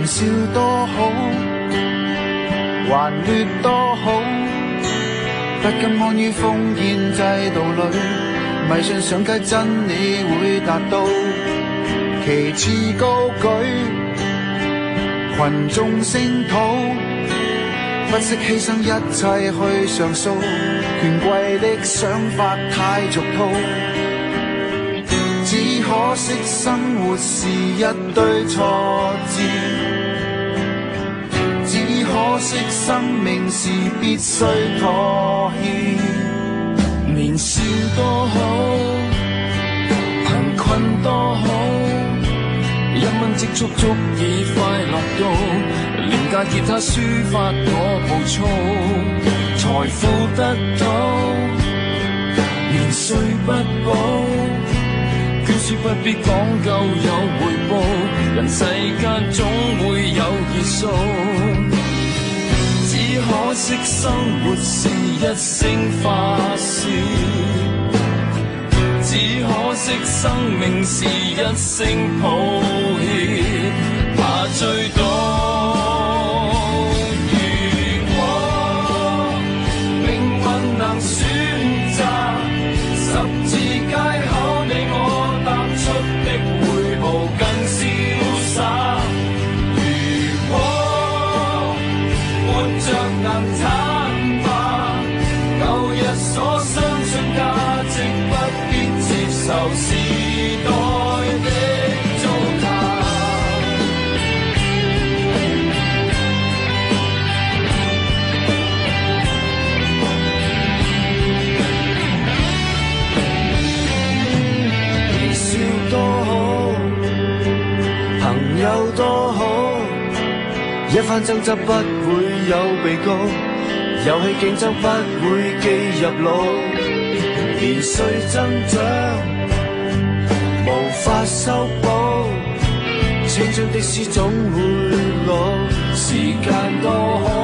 少多好，還劣多好，不甘安於封建制度裏，迷信上街真理會達到，旗幟高舉，群眾聲討，不惜犧牲一切去上訴，權貴的想法太俗套，只可惜生活是一堆挫折，只可惜生命是必須妥協。 年少多好，貧困多好，1蚊積蓄足以快樂到，廉價吉他抒發我暴躁，財富得到，年歲不保，捐書不必講究有回報，人世間總會有結數，只可惜生活是一聲發洩，只可惜生命是一聲抱歉，怕最多。如果命運能選擇，十字街口你我踏出的每步更瀟灑。如果活着能坦白，舊日所相信價值不必接受時代的糟蹋。年少多好，朋友多好，一番爭執不會有被告，遊戲競爭不會記入腦，年歲增長無法修補，青春的詩總會老，時間多好。